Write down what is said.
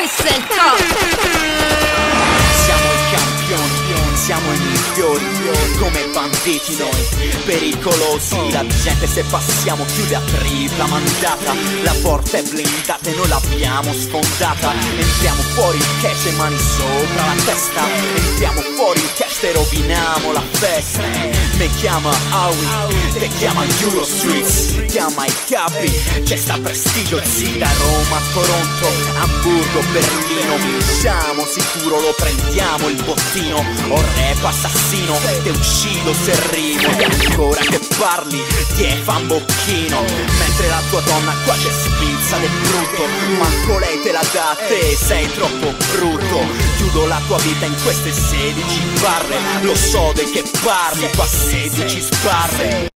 questo è il top. Siamo i campioni, siamo i migliori, come banditi noi, pericolosi. La gente se passiamo chiude a tripla mandata. La porta è blindata e noi l'abbiamo sfondata. Entriamo fuori il cash e mani sopra la testa. Entriamo fuori il cash e roviniamo la festa. Me chiama Howie, te chiama Eurostreets, chiama i capi, c'è sta prestigio sì, da Roma a Toronto, Hamburgo, Berlino. Vinciamo, sicuro lo prendiamo il bottino. O rap assassino, te uccido se rimo. E ancora che parli, ti fa un bocchino. Mentre la tua donna qua c'è spizza del brutto, manco lei te la dà a te, sei troppo brutto. Chiudo la tua vita in queste 16 barre, lo so del che parli, qua 16 sbarre.